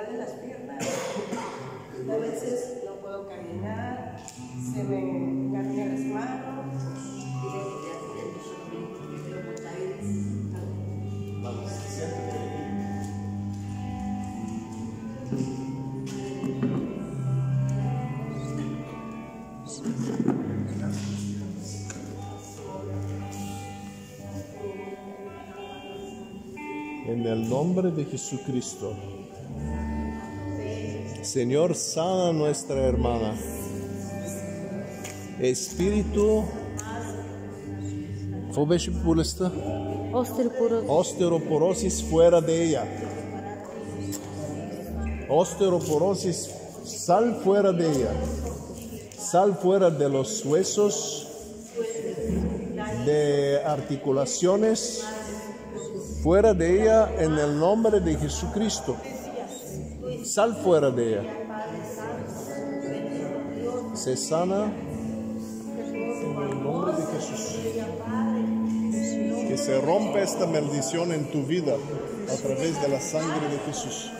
duelen las piernas, a veces no puedo caminar, se me engargan las manos. Vamos, siéntate aquí. En el nombre de Jesucristo, Señor, sana a nuestra hermana. Espíritu, osteoporosis fuera de ella. Osteoporosis, sal fuera de ella. Sal fuera de los huesos, de articulaciones, fuera de ella en el nombre de Jesucristo. Sal fuera de ella. Se sana en el nombre de Jesús. Que se rompa esta maldición en tu vida a través de la sangre de Jesús.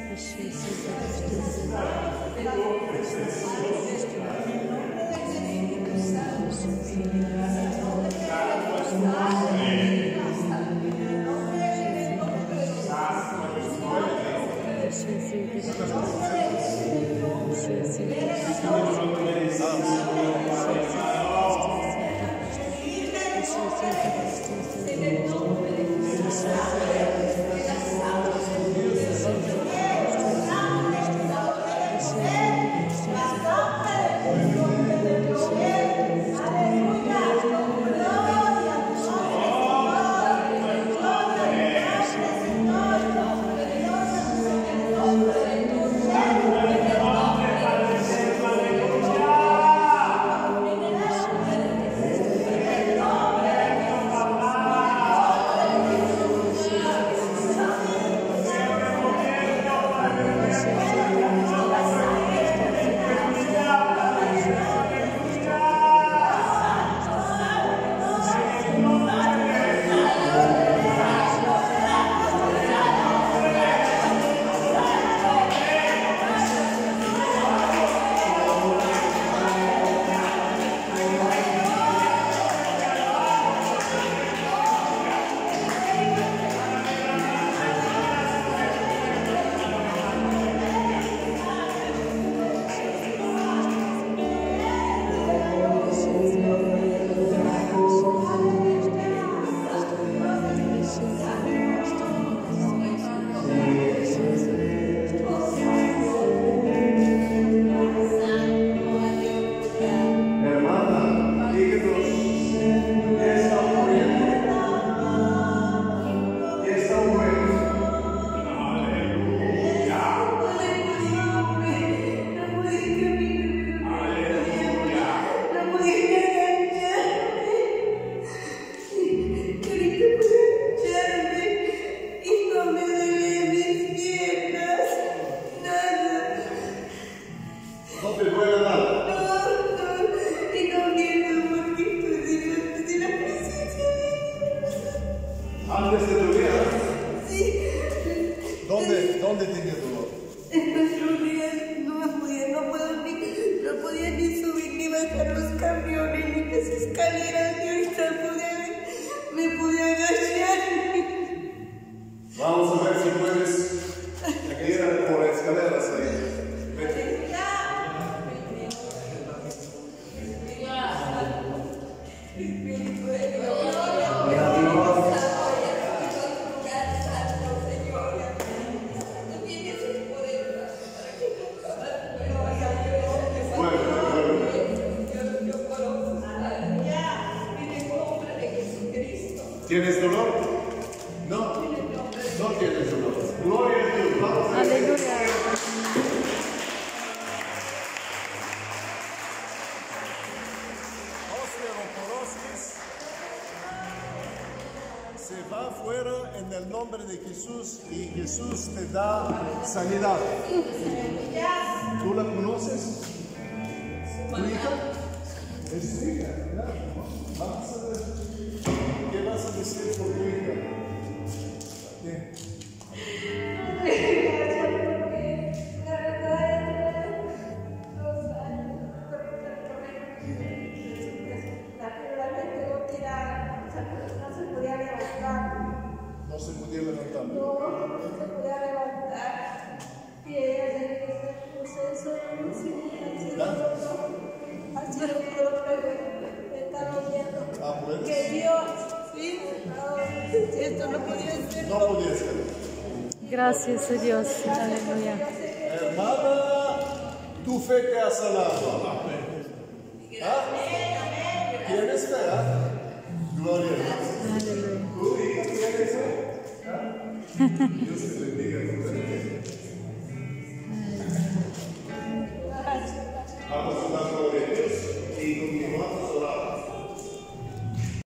Antes de tu vida. Sí. ¿Dónde tenía dolor? En nuestros días no podía ni subir ni bajar los camiones ni las escaleras, y ahorita me pude agachar. Vamos a ver si puedes ir por escaleras ahí. Vete. ¿Tienes dolor? No, no tienes dolor. Gloria a Dios. Vamos a ver. Aleluya. Osteoporosis se va afuera en el nombre de Jesús y Jesús te da sanidad. ¿Tú la conoces? ¿Tu hija? Es tu hija, ¿verdad? Vamos a ver. ¿Qué vas a decir por tu hija? ¿Qué? esto no podía ser. No podía ser. Gracias a Dios. Aleluya. Hermana, tu fe te ha sanado. ¿Ah? ¿Tienes fe? ¿Ah? Gloria a Dios. Aleluya. ¿Tu hija tiene fe? ¿Ah? Dios te bendiga. Vamos a dar